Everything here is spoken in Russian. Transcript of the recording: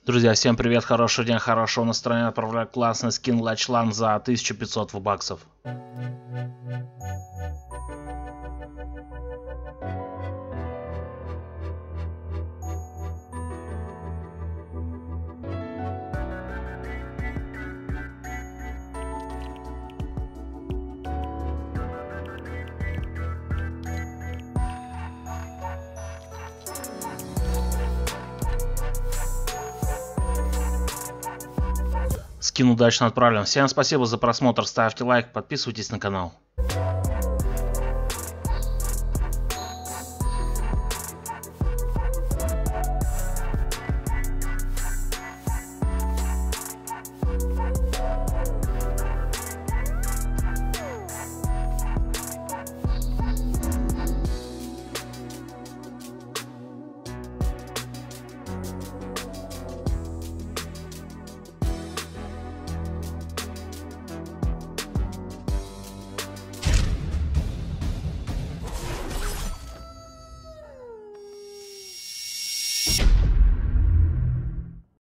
Друзья, всем привет, хорошего дня, хорошего настроения. Отправляю классный скин Лачлан за 1500 баксов. Скин удачно отправлен. Всем спасибо за просмотр, ставьте лайк, подписывайтесь на канал.